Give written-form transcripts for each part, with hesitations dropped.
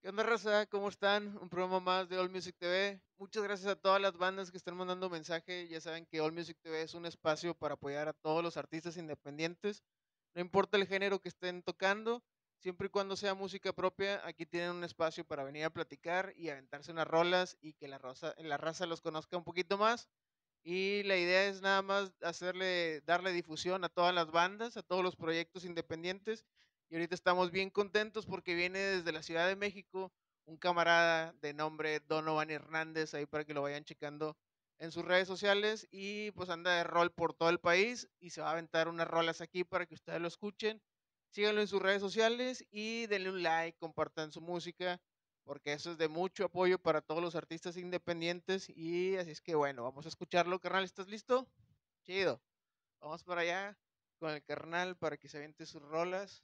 ¿Qué onda, raza? ¿Cómo están? Un programa más de All Music TV. Muchas gracias a todas las bandas que están mandando mensaje. Ya saben que All Music TV es un espacio para apoyar a todos los artistas independientes. No importa el género que estén tocando, siempre y cuando sea música propia, aquí tienen un espacio para venir a platicar y aventarse unas rolas y que la raza los conozca un poquito más. Y la idea es nada más darle difusión a todas las bandas, a todos los proyectos independientes. Y ahorita estamos bien contentos porque viene desde la Ciudad de México un camarada de nombre Donovan Hernández, ahí para que lo vayan checando en sus redes sociales. Y pues anda de rol por todo el país y se va a aventar unas rolas aquí para que ustedes lo escuchen. Síganlo en sus redes sociales y denle un like, compartan su música porque eso es de mucho apoyo para todos los artistas independientes. Y así es que bueno, vamos a escucharlo, carnal. ¿Estás listo? Chido. Vamos para allá con el carnal para que se aviente sus rolas.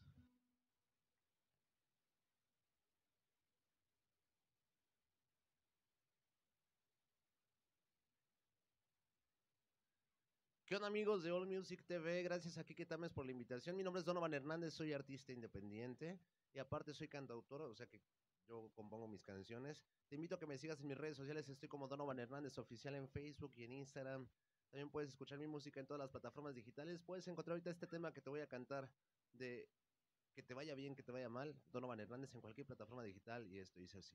¿Qué onda amigos de All Music TV? Gracias a Kike Tames por la invitación. Mi nombre es Donovan Hernández, soy artista independiente y aparte soy cantautor, o sea que yo compongo mis canciones. Te invito a que me sigas en mis redes sociales, estoy como Donovan Hernández Oficial en Facebook y en Instagram. También puedes escuchar mi música en todas las plataformas digitales. Puedes encontrar ahorita este tema que te voy a cantar de que te vaya bien, que te vaya mal, Donovan Hernández en cualquier plataforma digital y esto dice así.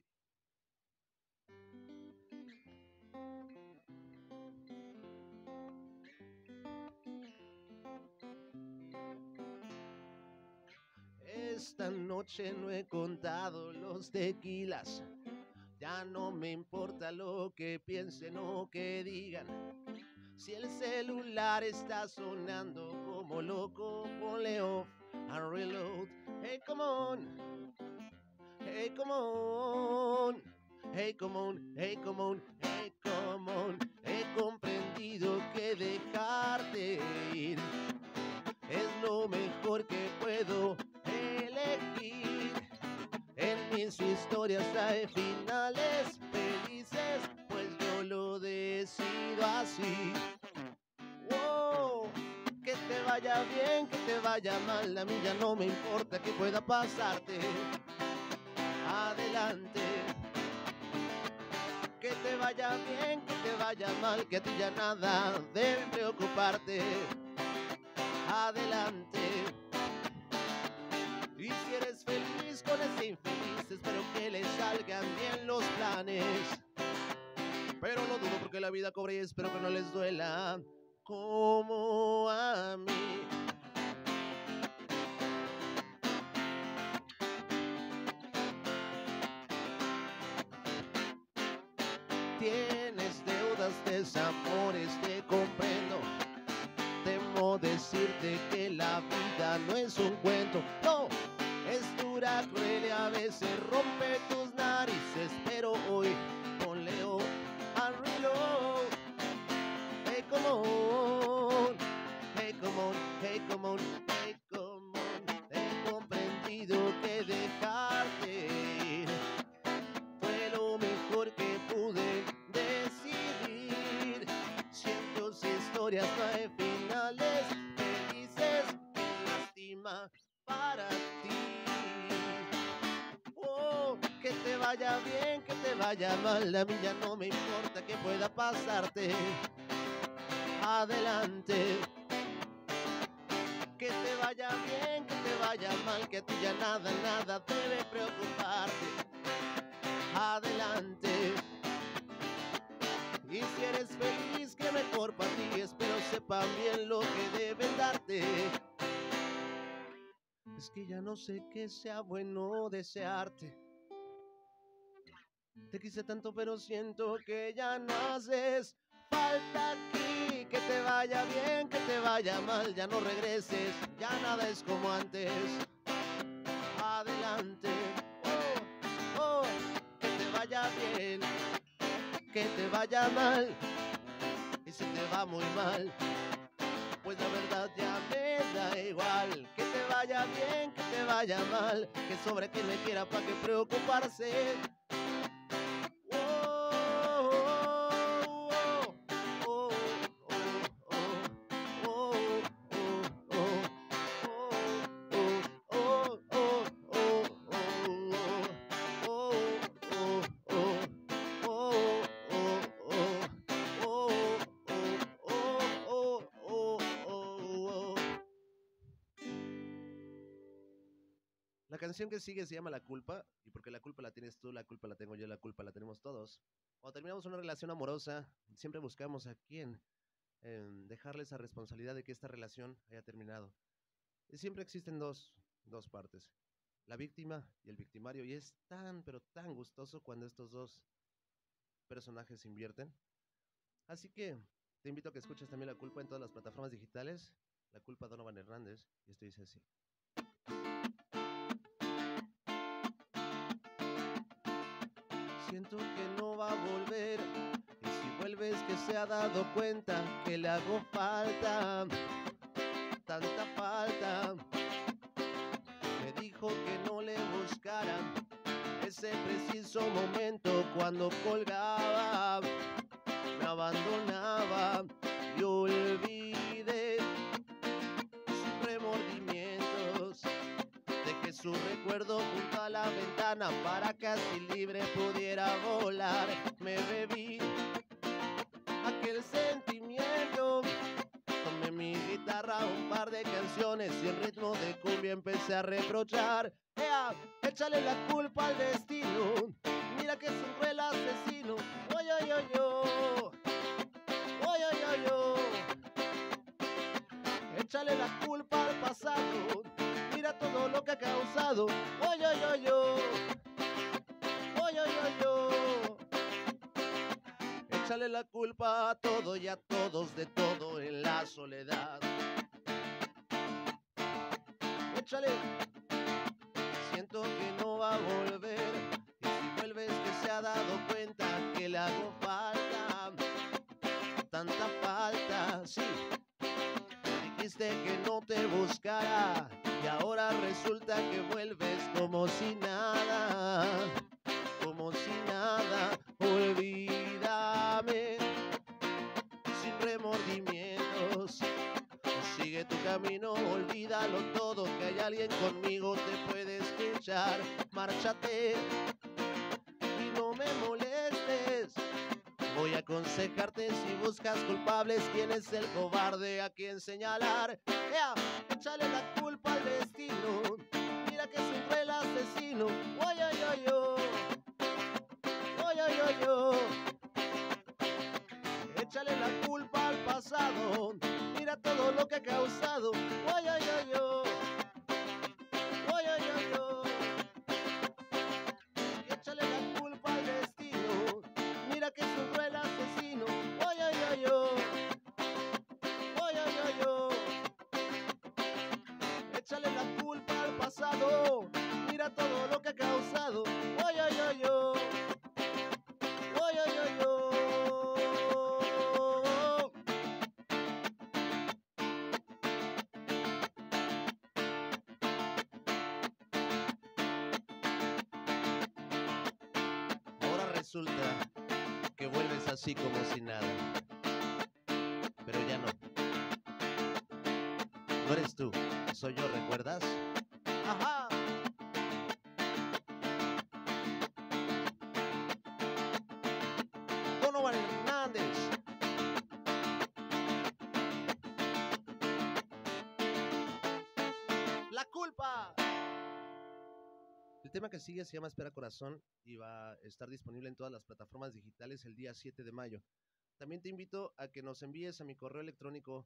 Esta noche no he contado los tequilas. Ya no me importa lo que piensen o que digan. Si el celular está sonando como loco, ponle off and reload. Hey, come on. Hey, come on. Hey, come on. Hey, come on. Hey, come on. He comprendido que dejarte ir es lo mejor que puedo elegir. En mis historias hay finales felices, pues yo lo decido así. Wow, que te vaya bien, que te vaya mal, a mí ya no me importa que pueda pasarte. Adelante. Que te vaya bien, que te vaya mal, que a ti ya nada debe preocuparte. Adelante. Y si eres feliz con ese infeliz, espero que le salgan bien los planes. Pero lo dudo porque la vida cobra y espero que no les duela como a mí. Tienes deudas, desamores, te comprendo. Temo decirte que la vida no es un cuento, no, es dura, cruel y a veces rompe tus narices, pero hoy ponle on and reload. Hey, come on, hey, come on, hey, come on, hey, come on. He comprendido que dejarte ir fue lo mejor que pude decidir. Cientos historias no hay finales felices, qué lástima para ti. Oh, que te vaya bien, que te vaya mal, a mí ya no me importa que pueda pasarte. Adelante. Que te vaya bien, que te vaya mal, que a ti ya nada, nada debe preocuparte. Adelante. Y si eres feliz, que mejor para ti, espero sepan bien lo que deben darte. Es que ya no sé qué sea bueno desearte. Te quise tanto, pero siento que ya no haces falta aquí. Que te vaya bien, que te vaya mal, ya no regreses, ya nada es como antes. Adelante, oh, oh, que te vaya bien, que te vaya mal. Y si te va muy mal, pues la verdad ya me da igual. Que te vaya bien, que te vaya mal, que sobre quien me quiera pa' que preocuparse. canción que sigue se llama La Culpa, y porque la culpa la tienes tú, la culpa la tengo yo, la culpa la tenemos todos. Cuando terminamos una relación amorosa, siempre buscamos a quién dejarle esa responsabilidad de que esta relación haya terminado. Y siempre existen dos partes, la víctima y el victimario, y es tan, pero tan gustoso cuando estos dos personajes se invierten. Así que te invito a que escuches también La Culpa en todas las plataformas digitales. La Culpa, Donovan Hernández, y esto dice así. Siento que no va a volver, y si vuelves que se ha dado cuenta que le hago falta, tanta falta. Me dijo que no le buscara ese preciso momento cuando colgaba, me abandonaba y olvidé sus remordimientos. Dejé su recuerdo junto a la ventana para que así libre pudiera volar. Me bebí aquel sentimiento, tomé mi guitarra, un par de canciones y en ritmo de cumbia empecé a reprochar. Échale la culpa al destino, mira que es un cruel asesino. Oy, oy, oy, oy. Oy, oy, oy, oy. Échale la culpa al pasado, mira todo lo que ha causado. Oy, oy, oy, oy. Oy, oy, oy, oy. Échale la culpa a todo y a todos de todo en la soledad. Échale. Siento que no va a volver, y si vuelves que se ha dado cuenta que le hago falta, tanta falta, sí. Dijiste que no te buscara y ahora resulta que vuelves como si nada, como si nada. Olvídame sin remordimientos, sigue tu camino, olvídalo todo, que hay alguien conmigo te puede escuchar. Márchate y no me molestes, voy a aconsejarte si buscas culpables quién es el cobarde a quien señalar. Échale la culpa al destino, mira que es un cruel asesino. Oy, oy, oy, oy. Oy, oy, oy, oy. Échale la culpa al pasado, mira todo lo que ha causado. Oy, oy, oy, oy. Oy, oy, oy, oy. Échale la culpa al destino, mira que es un cruel asesino. Oy, oy, oy, oy. Oy, oy, oy, oy. Échale la culpa al pasado, mira todo lo que ha causado. Oy, oy, oy, oy. Oy, oy, oy, oy. Ahora resulta que vuelves así como si nada, pero ya no. No eres tú, soy yo, ¿recuerdas? Ajá. Donovan Hernández. La culpa. El tema que sigue se llama Espera Corazón y va a estar disponible en todas las plataformas digitales el día 7 de mayo. También te invito a que nos envíes a mi correo electrónico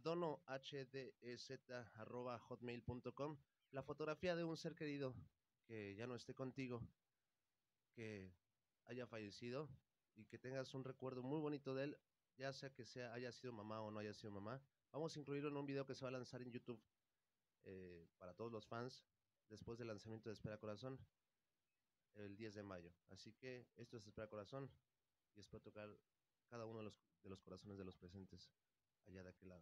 donohdz@hotmail.com la fotografía de un ser querido que ya no esté contigo, que haya fallecido y que tengas un recuerdo muy bonito de él, ya sea que haya sido mamá o no haya sido mamá. Vamos a incluirlo en un video que se va a lanzar en YouTube para todos los fans después del lanzamiento de Espera Corazón el 10 de mayo. Así que esto es Espera Corazón y espero tocar cada uno de los corazones de los presentes allá de aquel lado.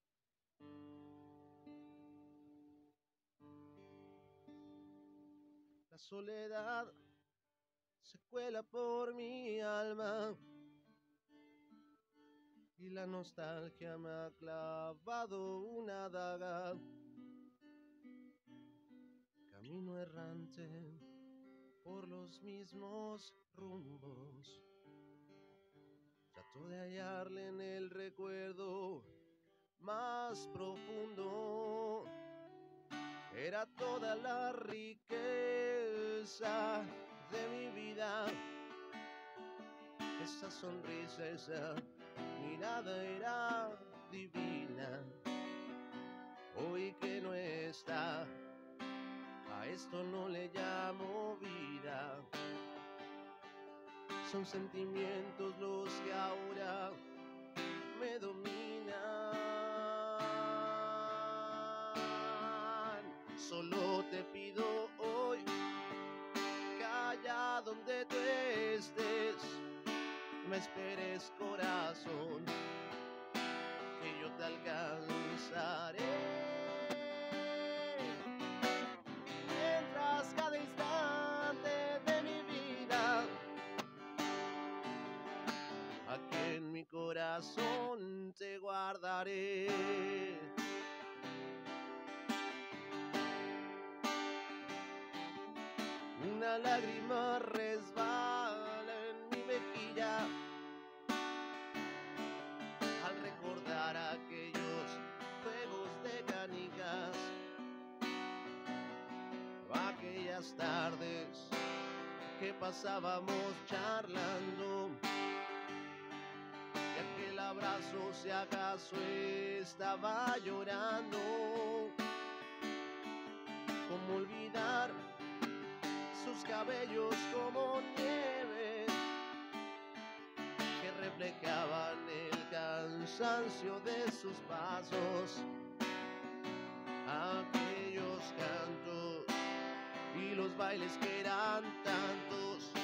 La soledad se cuela por mi alma y la nostalgia me ha clavado una daga. Camino errante por los mismos rumbos, trato de hallarle en el recuerdo más profundo era toda la riqueza de mi vida. Esa sonrisa, esa mirada era divina. Hoy que no está, a esto no le llamo vida. Son sentimientos los que ahora me dominan. Solo te pido hoy que allá donde tú estés me esperes, corazón, que yo te alcanzaré. Mientras cada instante de mi vida aquí en mi corazón te guardaré. Una lágrima resbala en mi mejilla al recordar aquellos juegos de canicas, aquellas tardes que pasábamos charlando, y aquel abrazo si acaso estaba llorando. ¿Cómo olvidar sus cabellos como nieve que reflejaban el cansancio de sus pasos? Aquellos cantos y los bailes que eran tantos,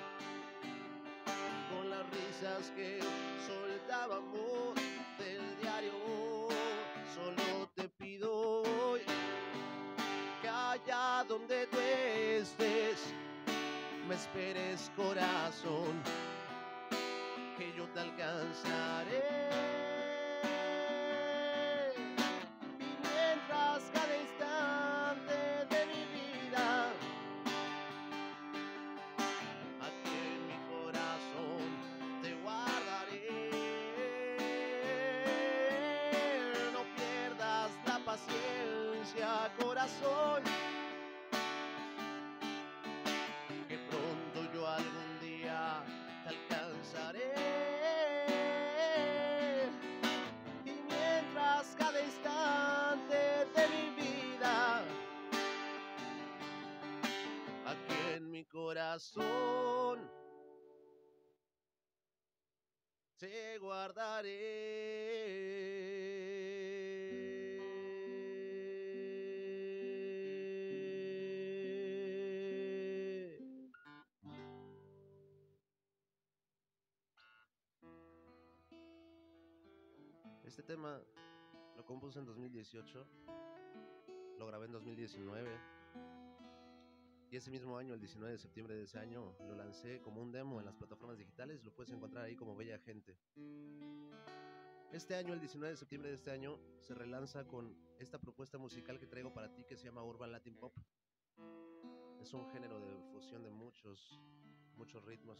con las risas que soltábamos del diario. Solo te pido hoy que allá donde tú estés me esperes, corazón, que yo te alcanzaré. Y mientras cada instante de mi vida aquí en mi corazón te guardaré. No pierdas la paciencia, corazón, que pronto yo algún día te alcanzaré. Y mientras cada instante de mi vida aquí en mi corazón te guardaré. Este tema lo compuse en 2018, lo grabé en 2019 y ese mismo año, el 19 de septiembre de ese año, lo lancé como un demo en las plataformas digitales. Lo puedes encontrar ahí como Bella Gente. Este año, el 19 de septiembre de este año, se relanza con esta propuesta musical que traigo para ti que se llama Urban Latin Pop. Es un género de fusión de muchos ritmos.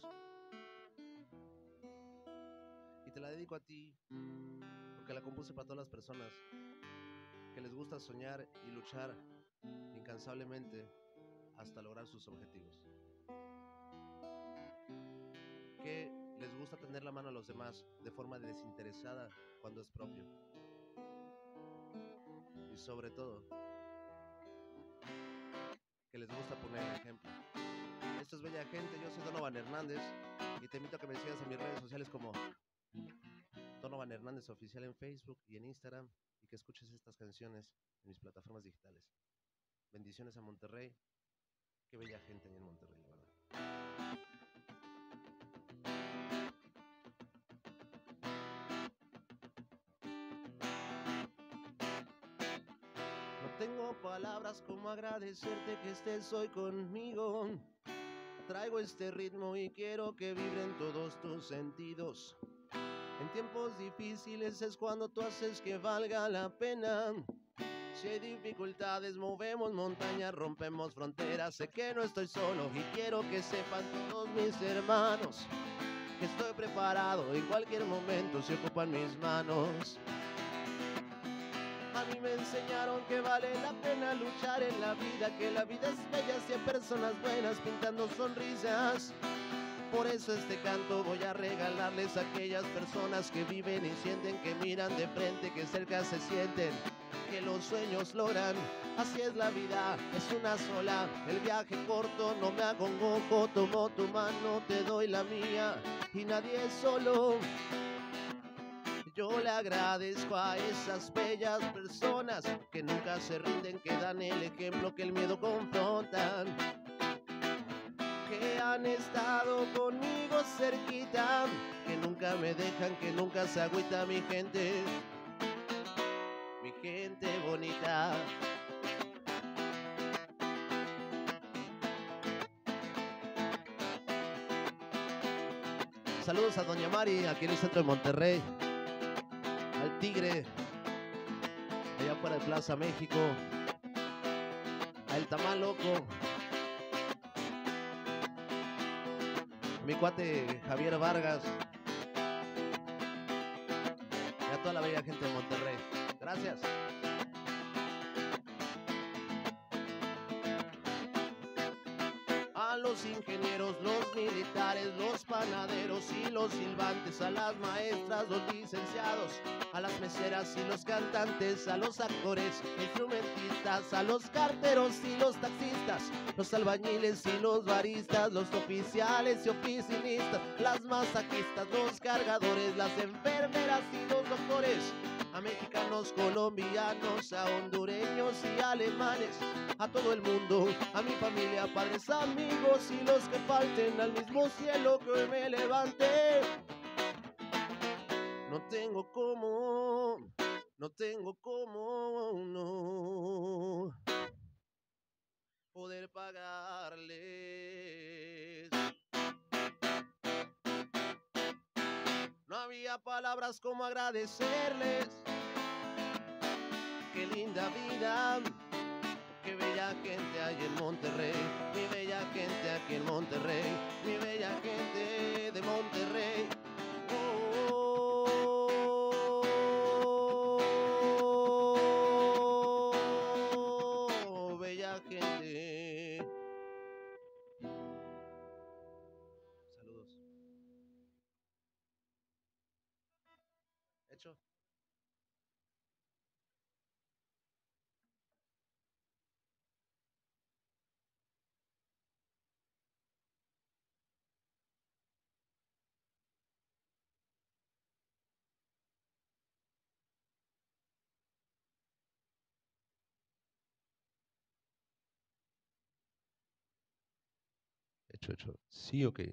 Y te la dedico a ti porque la compuse para todas las personas que les gusta soñar y luchar incansablemente hasta lograr sus objetivos, que les gusta tender la mano a los demás de forma desinteresada cuando es propio, y sobre todo que les gusta poner el ejemplo. Esto es Bella Gente, yo soy Donovan Hernández y te invito a que me sigas en mis redes sociales como Donovan Hernández Oficial en Facebook y en Instagram, y que escuches estas canciones en mis plataformas digitales. Bendiciones a Monterrey. Qué bella gente hay en Monterrey, la verdad. No tengo palabras como agradecerte que estés hoy conmigo. Traigo este ritmo y quiero que vibren todos tus sentidos. En tiempos difíciles es cuando tú haces que valga la pena. Si hay dificultades, movemos montañas, rompemos fronteras. Sé que no estoy solo y quiero que sepan todos mis hermanos que estoy preparado en cualquier momento si ocupan mis manos. A mí me enseñaron que vale la pena luchar en la vida, que la vida es bella si hay personas buenas pintando sonrisas. Por eso este canto voy a regalarles a aquellas personas que viven y sienten, que miran de frente, que cerca se sienten, que los sueños logran. Así es la vida, es una sola, el viaje corto, no me acongojo, tomo tu mano, te doy la mía y nadie es solo. Yo le agradezco a esas bellas personas que nunca se rinden, que dan el ejemplo, que el miedo confrontan, que han estado conmigo cerquita, que nunca me dejan, que nunca se agüita mi gente bonita. Saludos a Doña Mari, aquí en el centro de Monterrey, al Tigre, allá fuera de Plaza México, a El Tamal Loco, mi cuate Javier Vargas y a toda la bella gente de Monterrey. Gracias. A los ingenieros, los militares, los panaderos y los silbantes, a las maestras, los licenciados, a las meseras y los cantantes, a los actores, instrumentistas, a los carteros y los taxistas, los albañiles y los baristas, los oficiales y oficinistas, las masajistas, los cargadores, las enfermeras y los doctores, a mexicanos, colombianos, a hondureños y alemanes, a todo el mundo, a mi familia, padres, amigos y los que falten, al mismo cielo que hoy me levante. No tengo cómo, no poder pagarles. No había palabras como agradecerles. Qué linda vida, qué bella gente hay en Monterrey, mi bella gente aquí en Monterrey, mi bella gente de Monterrey. Oh, bella gente. Saludos. Hecho. Hecho. Sí, ok.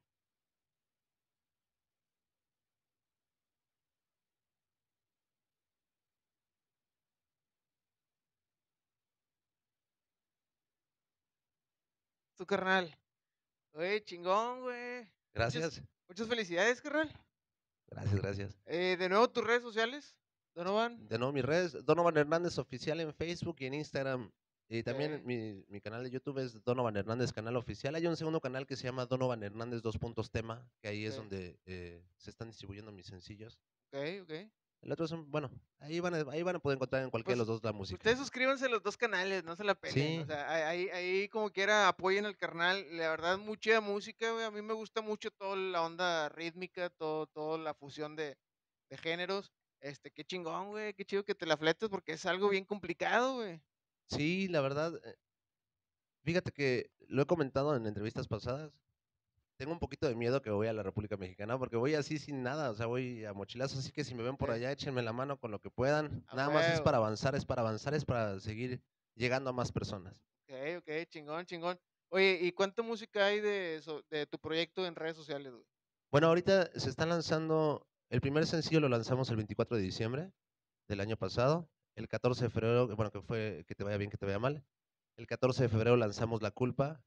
Tu carnal. Oye, chingón, güey. Gracias. Muchas felicidades, carnal. Gracias. De nuevo, tus redes sociales, Donovan. De nuevo, mis redes, Donovan Hernández Oficial en Facebook y en Instagram. Y también Ok. mi canal de YouTube es Donovan Hernández Canal Oficial. Hay un segundo canal que se llama Donovan Hernández Tema, que ahí es Ok. donde se están distribuyendo mis sencillos. Ok. El otro es bueno, ahí van a poder encontrar en cualquiera de Pues los dos la música. ustedes suscríbanse a los dos canales, no se la peleen. Sí. O sea, ahí como quiera apoyen al carnal. La verdad, mucha música, güey. A mí me gusta mucho toda la onda rítmica, toda la fusión de géneros. Qué chingón, güey. Qué chido que te la fletes porque es algo bien complicado, güey. Sí, la verdad, fíjate que lo he comentado en entrevistas pasadas. Tengo un poquito de miedo que voy a la República Mexicana porque voy así sin nada, o sea, voy a mochilazo, así que si me ven por allá, échenme la mano con lo que puedan. A Nada más es huevo. para avanzar, es para seguir llegando a más personas. Ok, chingón. Oye, ¿y cuánta música hay de tu proyecto en redes sociales, güey? Bueno, ahorita se está lanzando, el primer sencillo lo lanzamos el 24 de diciembre del año pasado, el 14 de febrero, bueno, que fue Que te vaya bien, que te vaya mal. El 14 de febrero lanzamos La Culpa.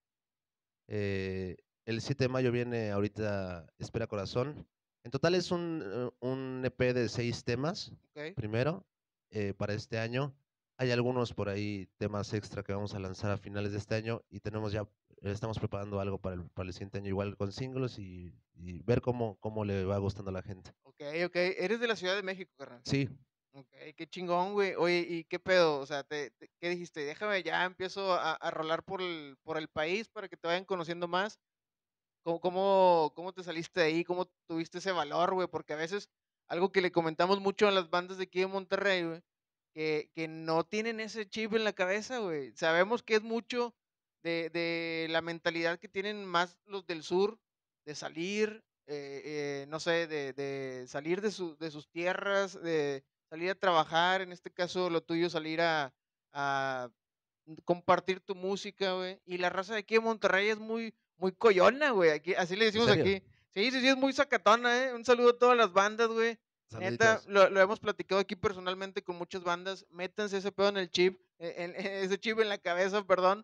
El 7 de mayo viene ahorita Espera Corazón. En total es un EP de 6 temas, Ok. primero, para este año. Hay algunos por ahí temas extra que vamos a lanzar a finales de este año y estamos preparando algo para el siguiente año, igual con singles y ver cómo le va gustando a la gente. Ok. Eres de la Ciudad de México, carnal. Sí, Okey, qué chingón, güey. Oye, ¿y qué pedo? O sea, ¿qué dijiste? Déjame ya empiezo a rolar por el país para que te vayan conociendo más. ¿Cómo te saliste de ahí? ¿Cómo tuviste ese valor, güey? Porque a veces algo que le comentamos mucho a las bandas de aquí de Monterrey, güey, que no tienen ese chip en la cabeza, güey. Sabemos que es mucho de la mentalidad que tienen más los del sur, de salir, no sé, de salir de sus tierras, de salir a trabajar, en este caso lo tuyo, salir a compartir tu música, güey. Y la raza de aquí de Monterrey es muy coyona, güey. Aquí, así le ¿En decimos serio? aquí. Sí, sí, sí, es muy sacatona, ¿eh? Un saludo a todas las bandas, güey. Neta, Saluditos. lo hemos platicado aquí personalmente con muchas bandas. Métanse ese pedo en el chip, ese chip en la cabeza, perdón,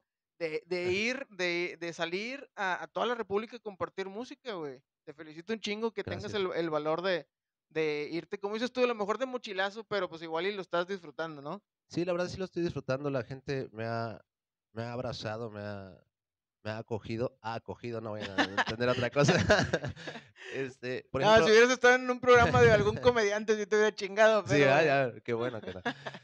de salir a toda la República a compartir música, güey. Te felicito un chingo que tengas Gracias. el valor de irte, como dices tú, a lo mejor de mochilazo, pero pues igual y lo estás disfrutando, ¿no? Sí, la verdad sí lo estoy disfrutando. La gente me ha abrazado, me ha acogido, no vayan a entender otra cosa. Por No, si ejemplo, hubieras estado en un programa de algún comediante, sí te hubiera chingado, sí, pero, ya, qué bueno que no.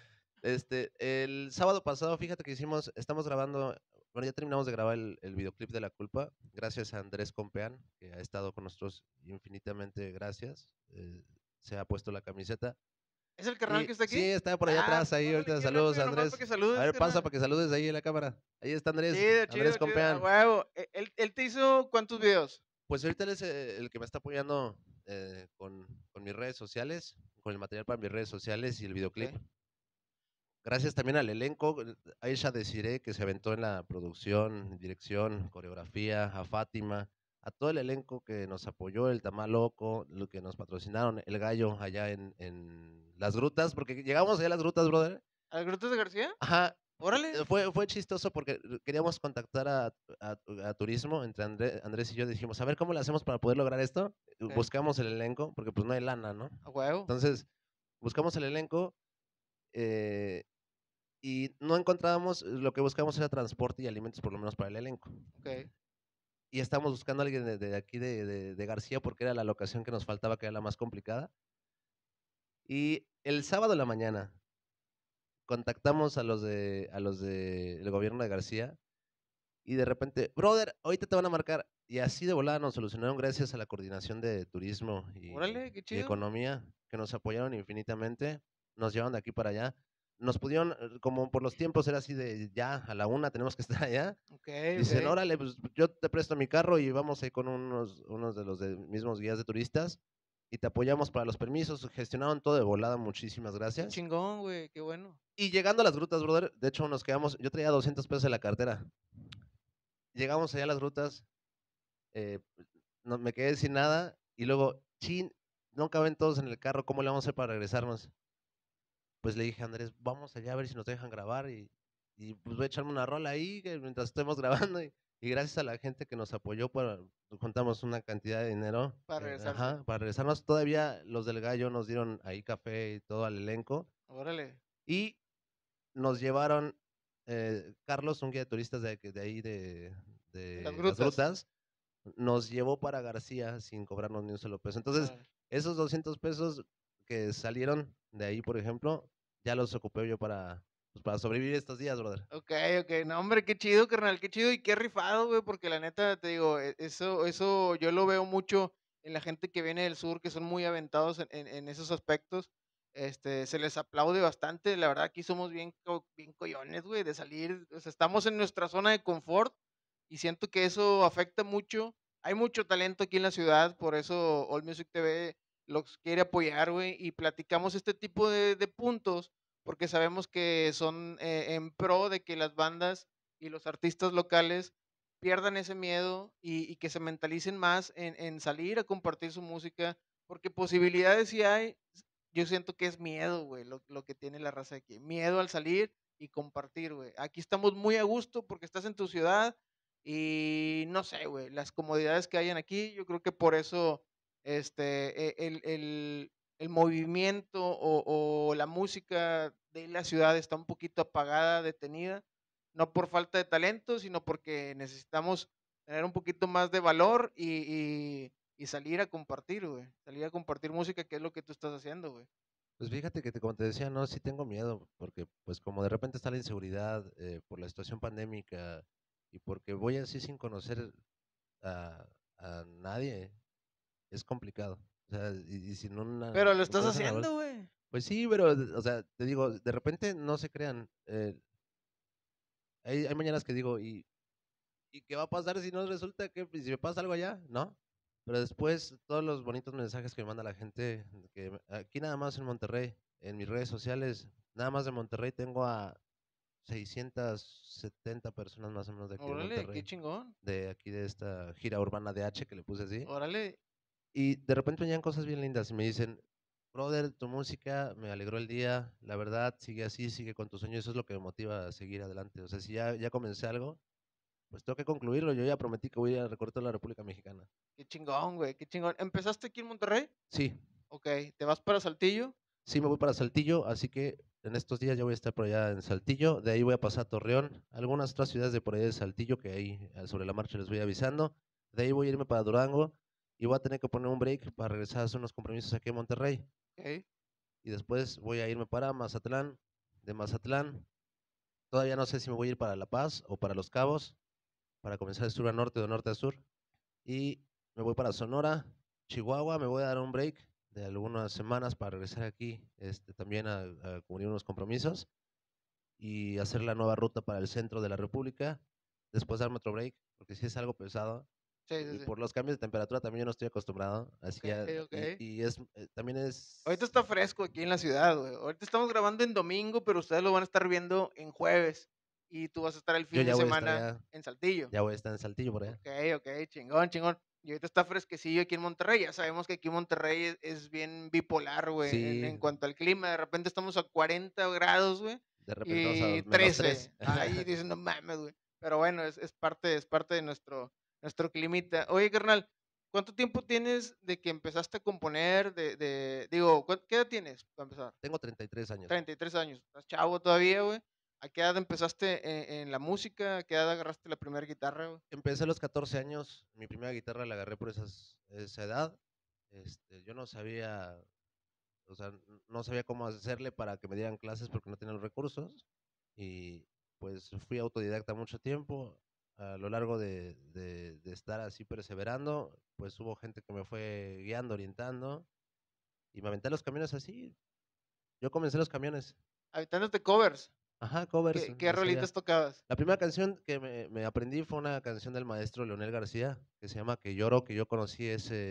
El sábado pasado, fíjate que estamos grabando, bueno, ya terminamos de grabar el videoclip de La Culpa, gracias a Andrés Compeán, que ha estado con nosotros infinitamente, gracias. Se ha puesto la camiseta. ¿es el carnal Y que está sí, aquí? está por allá Ah, atrás, ahí pásale ahorita aquí saludos rápido a nomás para Andrés. que A saludes, ver, pasa para carnal. que saludes ahí en la cámara. Ahí está Andrés, Chido, chido, Andrés chido, a Compeán. huevo. ¿Él te hizo cuántos videos? Pues ahorita él es el que me está apoyando con mis redes sociales, con el material para mis redes sociales y el videoclip. Ok. Gracias también al elenco, a Aisha Desiré, que se aventó en la producción, dirección, coreografía, a Fátima, a todo el elenco que nos apoyó, el Tamal Loco, lo que nos patrocinaron, el Gallo allá en las grutas, porque llegamos allá a las grutas, brother. ¿Al Grutas de García? Ajá, Órale. fue chistoso porque queríamos contactar a turismo, entre Andrés y yo dijimos, a ver cómo le hacemos para poder lograr esto. Ok. Buscamos el elenco, porque pues no hay lana, ¿no? A huevo. Entonces, buscamos el elenco, eh, y no encontrábamos, lo que buscamos era transporte y alimentos por lo menos para el elenco. Ok. Y estábamos buscando a alguien de aquí de García porque era la locación que nos faltaba, que era la más complicada. Y el sábado en la mañana contactamos a los de el gobierno de García y de repente, brother, ahorita te van a marcar. Y así de volada nos solucionaron gracias a la coordinación de turismo Órale, qué y chido. economía, que nos apoyaron infinitamente, nos llevaron de aquí para allá. Nos pudieron, como por los tiempos era así de ya, a la una tenemos que estar allá. Ok, Dicen, ok. órale, pues yo te presto mi carro y vamos ahí con unos de los mismos guías de turistas y te apoyamos para los permisos. Gestionaron todo de volada, muchísimas Qué gracias. chingón, güey, qué bueno. Y llegando a las grutas, brother, de hecho nos quedamos, yo traía 200 pesos en la cartera. Llegamos allá a las grutas, eh, no, me quedé sin nada y luego, chin, no caben todos en el carro, ¿cómo le vamos a hacer para regresarnos? Pues le dije a Andrés, vamos allá a ver si nos dejan grabar y pues voy a echarme una rola ahí mientras estemos grabando y gracias a la gente que nos apoyó, juntamos una cantidad de dinero, Para regresarse. ajá, para regresarnos. Todavía los del Gallo nos dieron ahí café y todo al elenco Órale. y nos llevaron Carlos, un guía de turistas de ahí De las de las grutas. grutas, nos llevó para García sin cobrarnos ni un solo peso. Entonces, Órale. esos 200 pesos que salieron de ahí, por ejemplo, ya los ocupé yo pues, para sobrevivir estos días, brother. Okey, okey. No, hombre, qué chido, carnal, qué chido y qué rifado, güey, porque la neta, te digo, eso yo lo veo mucho en la gente que viene del sur, que son muy aventados en esos aspectos. Se les aplaude bastante. La verdad, aquí somos bien coyones, güey, de salir, o sea, estamos en nuestra zona de confort y siento que eso afecta mucho. Hay mucho talento aquí en la ciudad, por eso All Music TV los quiere apoyar, güey, y platicamos este tipo de puntos porque sabemos que son en pro de que las bandas y los artistas locales pierdan ese miedo y que se mentalicen más en salir a compartir su música, porque posibilidades sí hay, yo siento que es miedo, güey, lo que tiene la raza aquí, miedo al salir y compartir, güey. Aquí estamos muy a gusto porque estás en tu ciudad y no sé, güey, las comodidades que hayan aquí, yo creo que por eso el movimiento o la música de la ciudad está un poquito apagada, detenida, no por falta de talento, sino porque necesitamos tener un poquito más de valor y salir a compartir, güey, salir a compartir música, que es lo que tú estás haciendo, güey. Pues fíjate que como te decía, no, sí tengo miedo, porque pues como de repente está la inseguridad por la situación pandémica y porque voy así sin conocer a, a nadie, es complicado. O sea, y sin una Pero lo estás experiencia laboral. haciendo, güey. Pues sí, pero, o sea, te digo, de repente no se crean. Hay mañanas que digo, ¿y qué va a pasar si no resulta que si me pasa algo allá? ¿No? Pero después, todos los bonitos mensajes que me manda la gente, aquí nada más en Monterrey, en mis redes sociales, nada más de Monterrey tengo a 670 personas más o menos de aquí de Órale, qué Monterrey, chingón. de aquí de esta gira urbana de H que le puse así. Órale, Y de repente me llegan cosas bien lindas y me dicen, brother, tu música me alegró el día, la verdad, sigue así, sigue con tus sueños, eso es lo que me motiva a seguir adelante. O sea, si ya comencé algo, pues tengo que concluirlo. Yo ya prometí que voy a recorrer toda la República Mexicana. qué chingón, güey, qué chingón. ¿Empezaste aquí en Monterrey? Sí, Ok, ¿te vas para Saltillo? sí me voy para Saltillo, así que en estos días ya voy a estar por allá en Saltillo. De ahí voy a pasar a Torreón, algunas otras ciudades de por allá de Saltillo que ahí sobre la marcha les voy avisando. De ahí voy a irme para Durango y voy a tener que poner un break para regresar a hacer unos compromisos aquí en Monterrey. Ok. Y después voy a irme para Mazatlán. De Mazatlán, todavía no sé si me voy a ir para La Paz o para Los Cabos, para comenzar de sur a norte o de norte a sur. Y me voy para Sonora, Chihuahua, me voy a dar un break de algunas semanas para regresar aquí también a cumplir unos compromisos y hacer la nueva ruta para el centro de la República, después darme otro break, porque sí es algo pesado. Sí, sí, Y sí. por los cambios de temperatura también yo no estoy acostumbrado, así Ok, ya, ok. y es, también Ahorita es, está fresco aquí en la ciudad, güey. Ahorita estamos grabando en domingo, pero ustedes lo van a estar viendo en jueves. Y tú vas a estar el yo fin de ya voy a estar semana allá, en Saltillo. ya voy a estar en Saltillo por allá. Ok, ok, chingón, chingón. Y ahorita está fresquecillo aquí en Monterrey. Ya sabemos que aquí Monterrey es bien bipolar, güey, Sí, en cuanto al clima. De repente estamos a 40 grados, güey, de repente estamos a y -3. 13. Ahí dices, no mames, güey. Pero bueno, es parte de nuestro climita. Oye, carnal, ¿cuánto tiempo tienes de que empezaste a componer? Digo, ¿qué edad tienes para empezar? Tengo 33 años. 33 años. Estás chavo todavía, güey. ¿A qué edad empezaste en la música? ¿A qué edad agarraste la primera guitarra, güey? Empecé a los 14 años, mi primera guitarra la agarré por esa edad. Yo no sabía, o sea, no sabía cómo hacerle para que me dieran clases porque no tenía los recursos. Y pues fui autodidacta mucho tiempo. A lo largo de estar así perseverando, pues hubo gente que me fue guiando, orientando, y me aventé a los camiones así. Yo comencé los camiones. Habitantes de covers. Ajá, covers, ¿Qué me salía. rolitas tocabas? La primera canción que me aprendí fue una canción del maestro Leonel García, que se llama Que Lloro, que yo conocí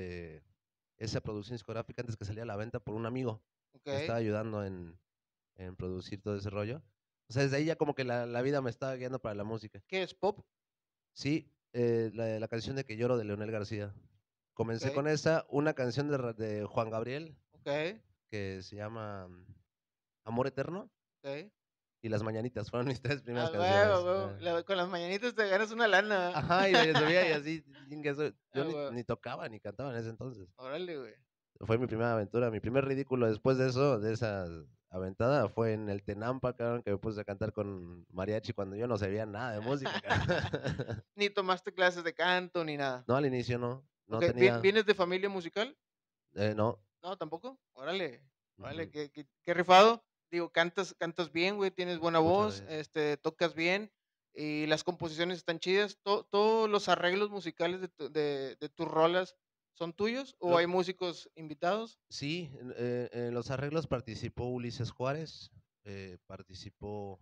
esa producción discográfica antes que salía a la venta por un amigo que Ok. estaba ayudando en producir todo ese rollo. O sea, desde ahí ya como que la vida me estaba guiando para la música. ¿Qué es pop? Sí, la canción de Que Lloro de Leonel García. Comencé Ok, con esa, una canción de Juan Gabriel ok, que se llama Amor Eterno ok. y Las Mañanitas, fueron mis tres Ah, primeras huevo, canciones. huevo. Con las mañanitas te ganas una lana. Ajá, y me subía y así, yo Ah, huevo. ni tocaba ni cantaba en ese entonces. Órale, güey. Fue mi primera aventura, mi primer ridículo después de eso, de esa aventada, fue en el Tenampa, cabrón, que me puse a cantar con mariachi cuando yo no sabía nada de música, cabrón. Ni tomaste clases de canto ni nada. No, al inicio no, Ok, no tenía, ¿vienes de familia musical? no. No, tampoco. Órale, órale, Ujú. qué rifado. Digo, cantas bien, güey, tienes buena Muchas voz, gracias. tocas bien y las composiciones están chidas. ¿Todos los arreglos musicales de tus rolas son tuyos o Lo- hay músicos invitados? sí, en los arreglos participó Ulises Juárez, participó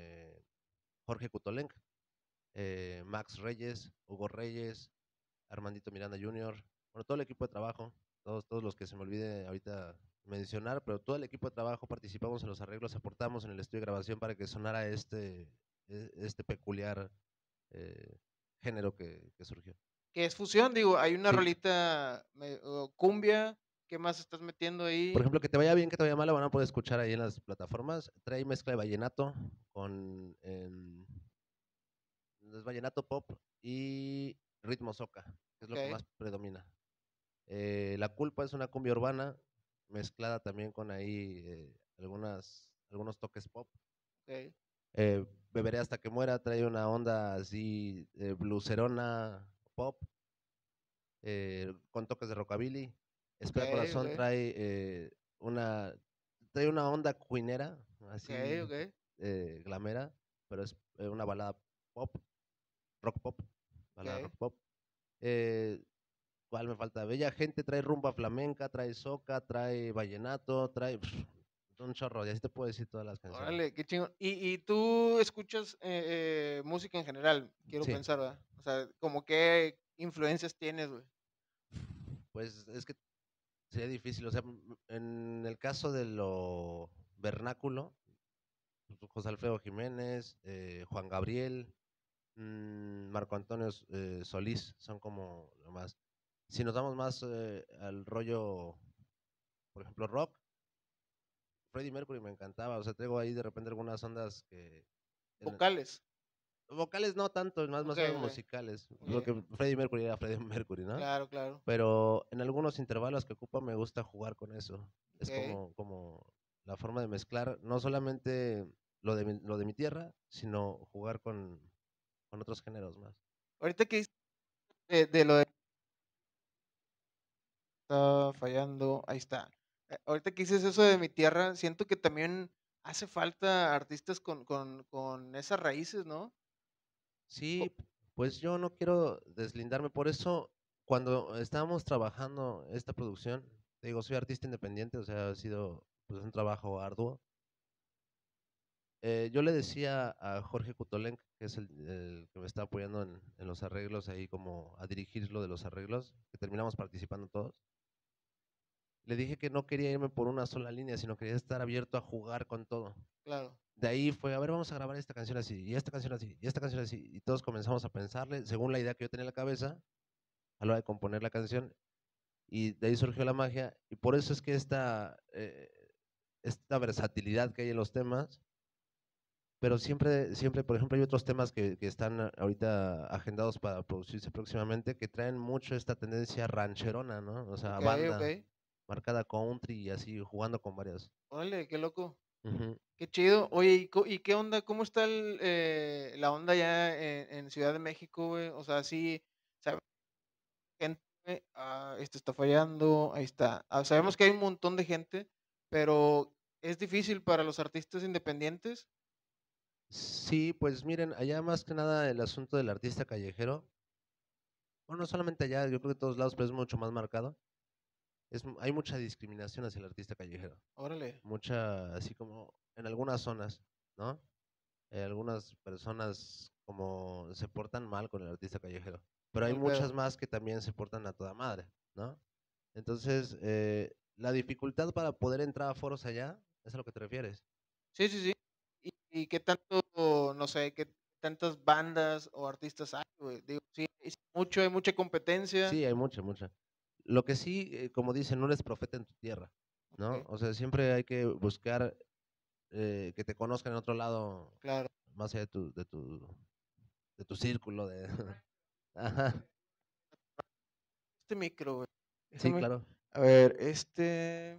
Jorge Cutolenc, Max Reyes, Hugo Reyes, Armandito Miranda Jr., bueno, todo el equipo de trabajo, todos los que se me olvide ahorita mencionar, pero todo el equipo de trabajo participamos en los arreglos, aportamos en el estudio de grabación para que sonara este peculiar eh, género que surgió. Que es fusión, digo, hay una Sí, rolita cumbia, ¿qué más estás metiendo por ahí? ejemplo, que te vaya bien, que te vaya mal, la van a poder escuchar ahí en las plataformas. Trae mezcla de vallenato con es vallenato pop y ritmo soca, que es lo que Ok, más predomina. La culpa es una cumbia urbana mezclada también con ahí algunos toques pop. ok, Beberé hasta que muera trae una onda así blueserona pop con toques de rockabilly. ok, Espera Corazón ok. trae una trae una onda cuinera, Ok, así ok, glamera, pero es una balada pop, rock pop, balada ok. rock pop. Eh, ¿Cuál me falta? Bella Gente trae rumba flamenca, trae soca, trae vallenato, trae un chorro, y así te puedo decir todas las canciones. Órale, qué chingón. Y tú escuchas música en general, quiero Sí, pensar, ¿verdad? O sea, como qué influencias tienes, güey. pues es que sería difícil, o sea, en el caso de lo vernáculo, pues, José Alfredo Jiménez, Juan Gabriel, Marco Antonio Solís, son como lo más. Si nos damos más al rollo, por ejemplo, rock, Freddie Mercury me encantaba, o sea, tengo ahí de repente algunas ondas que... en- Vocales. vocales no tanto, Ok, más eran ok, musicales, ok. porque Freddie Mercury era Freddie Mercury, ¿no? Claro, claro. Pero en algunos intervalos que ocupa me gusta jugar con eso. Es Ok. como la forma de mezclar no solamente lo de mi tierra, sino jugar con otros géneros más. Ahorita que dices de lo de está fallando, ahí está. Ahorita que dices eso de mi tierra, siento que también hace falta artistas con esas raíces, ¿no? Sí, pues yo no quiero deslindarme, por eso cuando estábamos trabajando esta producción, te digo, soy artista independiente, o sea, ha sido pues un trabajo arduo. Yo le decía a Jorge Cutolenc, que es el que me está apoyando en los arreglos, ahí como a dirigir lo de los arreglos, que terminamos participando todos. Le dije que no quería irme por una sola línea, sino quería estar abierto a jugar con todo. Claro. De ahí fue, a ver, vamos a grabar esta canción así, y esta canción así, y esta canción así, y todos comenzamos a pensarle, según la idea que yo tenía en la cabeza, a la hora de componer la canción, y de ahí surgió la magia, y por eso es que esta versatilidad que hay en los temas, pero siempre, por ejemplo, hay otros temas que están ahorita agendados para producirse próximamente, que traen mucho esta tendencia rancherona, ¿no? O sea, Ok, ok. banda, marcada country y así, jugando con varias. Órale, qué loco. Ujú. Qué chido. Oye, ¿y qué onda? ¿Cómo está la onda ya en Ciudad de México, güey? O sea, sí, sabemos que gente, este está fallando, ahí está. Sabemos que hay un montón de gente, pero es difícil para los artistas independientes. Sí, pues miren, allá más que nada el asunto del artista callejero, bueno, no solamente allá, yo creo que en todos lados, pero es mucho más marcado. Hay mucha discriminación hacia el artista callejero, Órale, mucha, así como en algunas zonas, ¿no? Algunas personas como se portan mal con el artista callejero, qué pero hay mal muchas pedo. más que también se portan a toda madre, ¿no? Entonces, la dificultad para poder entrar a foros allá, ¿es a lo que te refieres? Sí, sí, sí. ¿Y qué tanto, no sé, qué tantas bandas o artistas hay, güey? Digo, sí, hay mucha competencia. Sí, hay mucha, mucha. Lo que sí, como dicen, no eres profeta en tu tierra, ¿no? Ok, O sea, siempre hay que buscar que te conozcan en otro lado, claro. más allá de tu círculo de... Ajá, Este micro, güey. sí, Déjame. claro. A ver, este.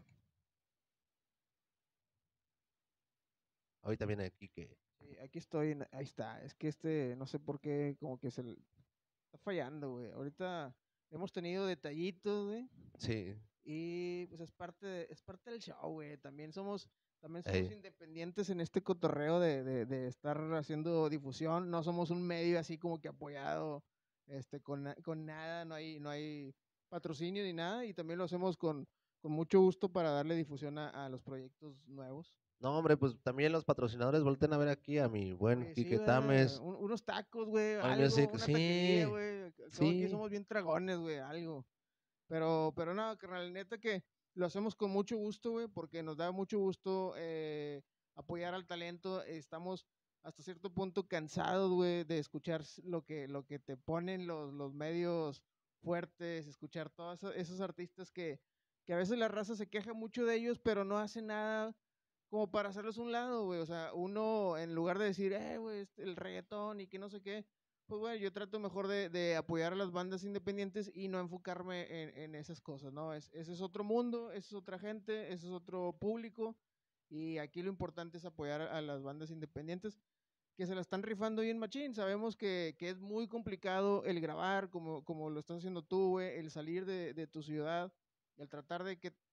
Ahorita viene aquí que... Sí, aquí estoy, ahí está. Es que no sé por qué, como que está fallando, güey. Ahorita hemos tenido detallitos, güey. Sí, Y pues es parte del show, güey. También somos ahí. independientes en este cotorreo de estar haciendo difusión. No somos un medio así como que apoyado con nada, no hay patrocinio ni nada. Y también lo hacemos con mucho gusto para darle difusión a los proyectos nuevos. No, hombre, pues también los patrocinadores volten a ver aquí a mi buen Oye, sí, Quique güey, Tames, unos tacos, güey, All algo, Music, una taquería, sí, güey. Aquí sí, somos bien dragones, güey, algo. Pero no, carnal, neta que lo hacemos con mucho gusto, güey, porque nos da mucho gusto apoyar al talento. Estamos hasta cierto punto cansados, güey, de escuchar lo que te ponen los medios fuertes, escuchar todos esos artistas que a veces la raza se queja mucho de ellos, pero no hace nada como para hacerlos un lado, güey. O sea, uno en lugar de decir, güey, el reggaetón y que no sé qué, pues bueno, yo trato mejor de apoyar a las bandas independientes y no enfocarme en esas cosas, ¿no? Ese es otro mundo, esa es otra gente, ese es otro público y aquí lo importante es apoyar a las bandas independientes que se la están rifando bien machín. Sabemos que es muy complicado el grabar como lo estás haciendo tú, güey, el salir de tu ciudad, el tratar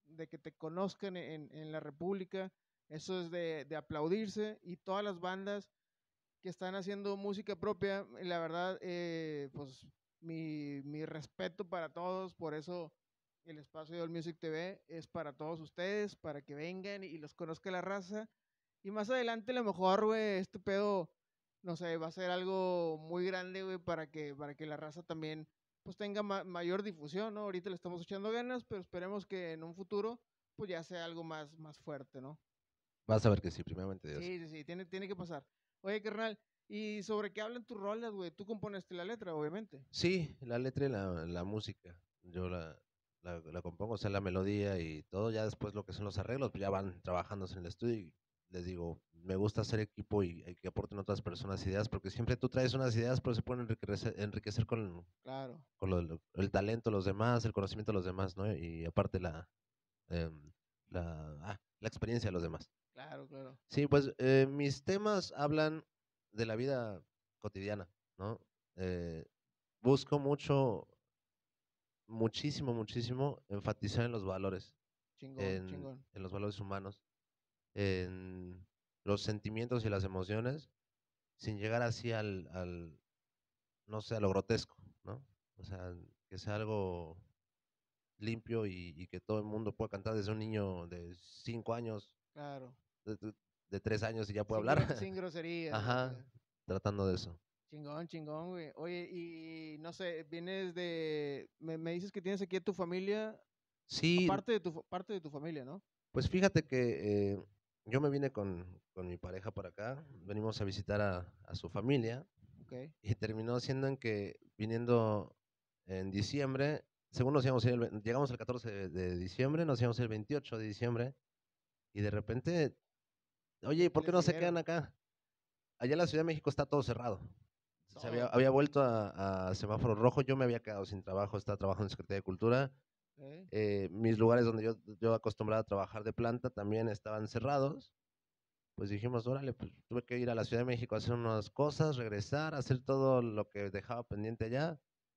de que te conozcan en la República, eso es de aplaudirse, y todas las bandas que están haciendo música propia, la verdad, pues mi respeto para todos, por eso el espacio de All Music TV es para todos ustedes, para que vengan y los conozca la raza. Y más adelante, a lo mejor, güey, este pedo, no sé, va a ser algo muy grande, güey, para que la raza también, pues, tenga mayor difusión, ¿no? Ahorita le estamos echando ganas, pero esperemos que en un futuro, pues, ya sea algo más fuerte, ¿no? Vas a ver que sí, primeramente Dios. Sí, sí, sí, tiene que pasar. Oye, carnal, ¿y sobre qué hablan tus rolas, güey? Tú compones la letra, obviamente. Sí, la letra y la música. Yo la compongo, o sea, la melodía y todo. Ya después lo que son los arreglos, pues ya van trabajándose en el estudio y les digo, me gusta hacer equipo y que aporten otras personas ideas, porque siempre tú traes unas ideas, pero se pueden enriquecer Claro, con el talento de los demás, el conocimiento de los demás, ¿no? Y aparte em, la experiencia de los demás. claro, claro. Sí, pues mis temas hablan de la vida cotidiana, ¿no? Eh, busco muchísimo enfatizar en los valores, Chingón, chingón. en los valores humanos, en los sentimientos y las emociones, sin llegar así no sé, a lo grotesco, ¿no? O sea, que sea algo limpio y que todo el mundo pueda cantar desde un niño de 5 años, Claro. de 3 años y ya puede hablar. Sin groserías, güey. Ajá, tratando de eso. Chingón, chingón, güey. Oye, y no sé, vienes me dices que tienes aquí a tu familia, Sí, aparte de parte de tu familia, ¿no? pues fíjate que yo me vine con mi pareja para acá, venimos a visitar a su familia Ok, y terminó siendo en que viniendo en diciembre, según nos íbamos a ir, llegamos el 14 de diciembre, nos íbamos el 28 de diciembre y de repente, oye, ¿por qué les no se quedan dijeron. acá? Allá en la Ciudad de México está todo cerrado. Todo. Había vuelto a semáforo rojo, yo me había quedado sin trabajo, estaba trabajando en Secretaría de Cultura. Ok. Mis lugares donde yo acostumbraba a trabajar de planta también estaban cerrados. Pues dijimos, órale, pues tuve que ir a la Ciudad de México a hacer unas cosas, regresar, hacer todo lo que dejaba pendiente allá.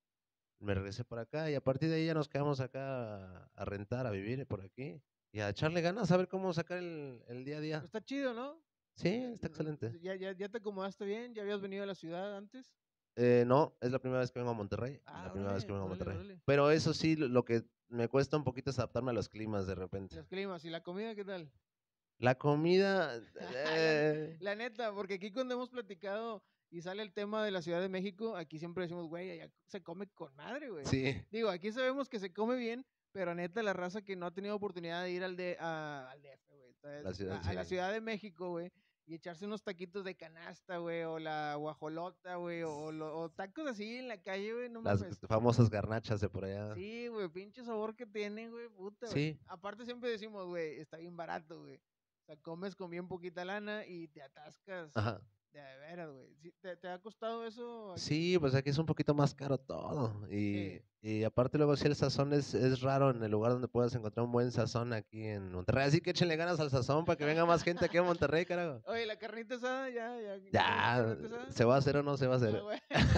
Me regresé por acá y a partir de ahí ya nos quedamos acá a rentar, a vivir por aquí y a echarle ganas a ver cómo sacar el día a día. Está chido, ¿no? Sí, está excelente. Ya te acomodaste bien, ya habías venido a la ciudad antes. No, es la primera vez que vengo a Monterrey, la Ah, primera vez que órale, vengo a órale, Monterrey. órale. Pero eso sí, lo que me cuesta un poquito es adaptarme a los climas de repente. Los climas y la comida, ¿qué tal? La comida, La, la neta, porque aquí cuando hemos platicado y sale el tema de la Ciudad de México, aquí siempre decimos, güey, allá se come con madre, güey. sí, Digo, aquí sabemos que se come bien, pero neta, la raza que no ha tenido oportunidad de ir al DF, güey, la ciudad, a la sí. Ciudad de México, güey, y echarse unos taquitos de canasta, güey, o la guajolota, güey, o tacos así en la calle, güey, no Las mames. famosas garnachas de por allá. Sí, güey, pinche sabor que tienen, güey, puta, güey. Sí, Aparte siempre decimos, güey, está bien barato, güey. O sea, comes con bien poquita lana y te atascas ajá. de veras, güey. ¿Sí? ¿Te ha costado eso aquí? Sí, pues aquí es un poquito más caro todo. Sí. Y aparte luego sí el sazón es raro en el lugar donde puedas encontrar un buen sazón aquí en Monterrey. Así que échenle ganas al sazón para que venga más gente aquí a Monterrey, carajo. Oye, la carnita asada, ya comiste Ya, carnita asada? ¿se va a hacer o no se va a Ah, hacer? güey.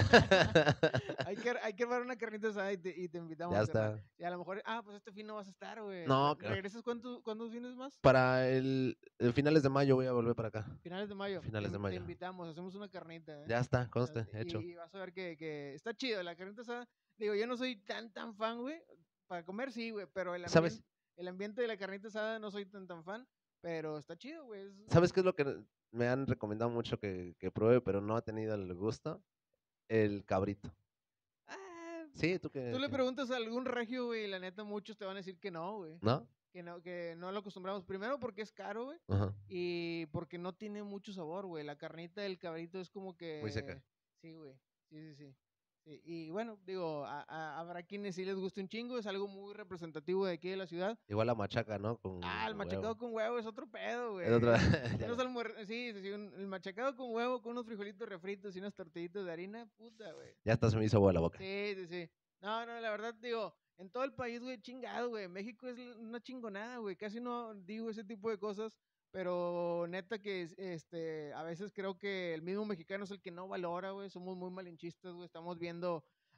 Hay que armar una carnita asada y te Ya invitamos, carnal. está. Y a lo mejor, pues este fin no vas a estar, güey. No, ¿Regresas cuántos fines más? para el finales de mayo voy a volver para acá. Finales de mayo. Finales de Te mayo. invitamos, hacemos una carnita, ¿eh? Ya está, conste, hecho. Y vas a ver que está chido. La carnita asada, digo, yo no soy tan fan, güey. Para comer sí, güey, pero ¿Sabes? el ambiente de la carnita asada no soy tan fan. Pero está chido, güey. ¿Sabes qué es lo que me han recomendado mucho que pruebe, pero no ha tenido el gusto? El cabrito. Ah, Sí, tú le preguntas a algún regio, güey, y la neta muchos te van a decir que no, güey. ¿No? Que no lo acostumbramos. Primero porque es caro, güey. Ajá. Y porque no tiene mucho sabor, güey. La carnita del cabrito es como Muy seca. que... Sí, güey. Sí. Sí, y bueno, digo, habrá quienes sí les guste un chingo. Es algo muy representativo de aquí de la ciudad. Igual la machaca, ¿no? Con El machacado huevo. con huevo es otro pedo, Es otra. güey. Ya. Sí, el machacado con huevo con unos frijolitos refritos y unas tortillitas de harina, puta, güey. Ya hasta se me hizo agua la boca. Sí. No, la verdad, digo, en todo el país, güey, chingado, güey. México es una chingonada, güey. Casi no digo ese tipo de cosas, pero neta que, a veces creo que el mismo mexicano es el que no valora, güey. Somos muy malinchistas, güey. Estamos viendo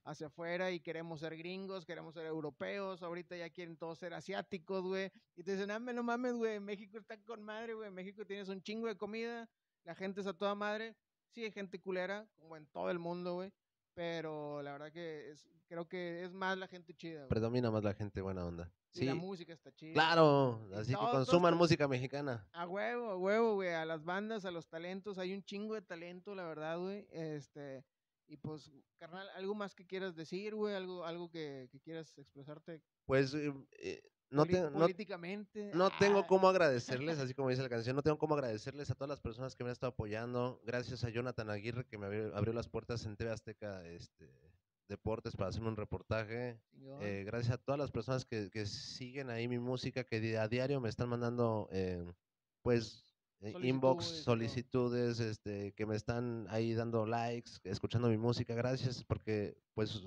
hacia afuera y queremos ser gringos, queremos ser europeos, ahorita ya quieren todos ser asiáticos, güey, y te dicen, no mames, güey, México está con madre, güey, México tienes un chingo de comida, la gente es a toda madre, sí hay gente culera, como en todo el mundo, güey, pero la verdad que creo que es más la gente chida, güey, Predomina más la gente buena onda. y la Sí, música está chida, claro, y así que todo consuman está música mexicana. a huevo, güey, a las bandas, a los talentos, hay un chingo de talento, la verdad, güey, y pues, carnal, ¿algo más que quieras decir, güey? ¿Algo que quieras expresarte Pues no, políticamente? no tengo cómo agradecerles, así como dice la canción, no tengo cómo agradecerles a todas las personas que me han estado apoyando. Gracias a Jonathan Aguirre que me abrió las puertas en TV Azteca Deportes para hacerme un reportaje. Chingón. Gracias a todas las personas que siguen ahí mi música, que a diario me están mandando pues inbox, Solicitudes y todo. solicitudes, que me están ahí dando likes, escuchando mi música. Gracias porque pues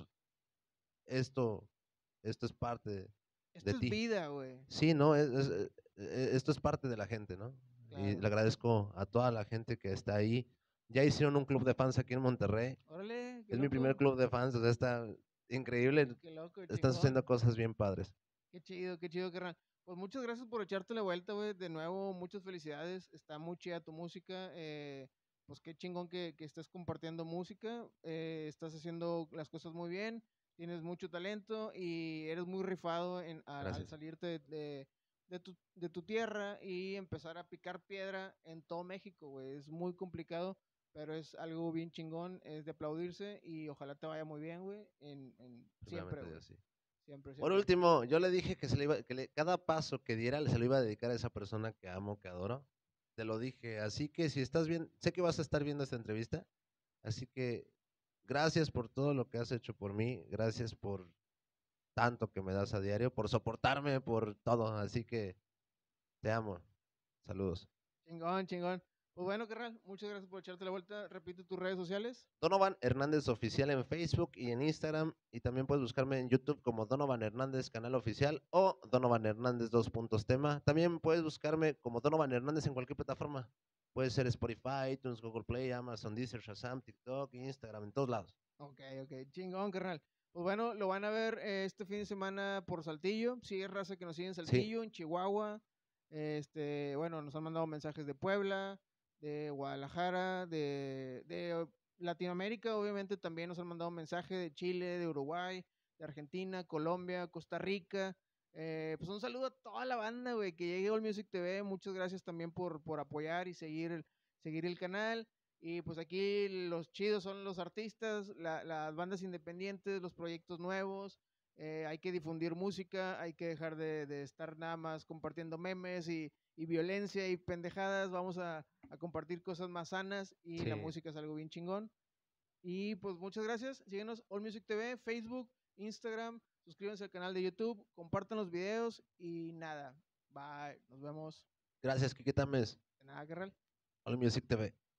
esto, esto es parte de Esto es ti. vida, güey. Sí, ¿no? Esto es parte de la gente, ¿no? Y Claro. le agradezco a toda la gente que está ahí. Ya hicieron un club de fans aquí en Monterrey. Órale, qué Es mi primer loco. club de fans, o sea, está increíble. Qué loco, Están chingón. sucediendo cosas bien padres. Qué chido, carnal. Pues muchas gracias por echarte la vuelta, güey. De nuevo, muchas felicidades. Está muy chida tu música. Pues qué chingón que estés compartiendo música. Estás haciendo las cosas muy bien. Tienes mucho talento y eres muy rifado al Gracias. salirte de tu tierra y empezar a picar piedra en todo México, güey. Es muy complicado, pero es algo bien chingón. Es de aplaudirse y ojalá te vaya muy bien, güey. Siempre, Primeramente güey. Dios, sí. Siempre, Por siempre. último, yo le dije que cada paso que diera se lo iba a dedicar a esa persona que amo, que adoro. Te lo dije. Así que si estás bien, sé que vas a estar viendo esta entrevista. Así que gracias por todo lo que has hecho por mí. Gracias por tanto que me das a diario, por soportarme, por todo. Así que te amo. Saludos. Chingón, chingón. Pues bueno, carnal, muchas gracias por echarte la vuelta. Repite tus redes sociales. Donovan Hernández Oficial en Facebook y en Instagram. Y también puedes buscarme en YouTube como Donovan Hernández Canal Oficial o Donovan Hernández 2 Tema. También puedes buscarme como Donovan Hernández en cualquier plataforma. Puede ser Spotify, iTunes, Google Play, Amazon, Deezer, Shazam, TikTok, Instagram, en todos lados. Ok, chingón, carnal. Pues bueno, lo van a ver este fin de semana por Saltillo. Sigue raza que nos sigue en Sí, Saltillo, en Chihuahua. Bueno, nos han mandado mensajes de Puebla, de Guadalajara, de Latinoamérica, obviamente también nos han mandado mensajes de Chile, de Uruguay, de Argentina, Colombia, Costa Rica. Pues un saludo a toda la banda, güey, que llegue All Music TV. Muchas gracias también por apoyar y seguir el canal. Y pues aquí los chidos son los artistas, las bandas independientes, los proyectos nuevos. Hay que difundir música, hay que dejar de estar nada más compartiendo memes y violencia y pendejadas. Vamos a compartir cosas más sanas y la sí. música es algo bien chingón. Y pues muchas gracias. Síguenos All Music TV, Facebook, Instagram. Suscríbanse al canal de YouTube, compartan los videos y nada. Bye. Nos vemos. Gracias, Kike Tames. De nada, carnal. All Music TV.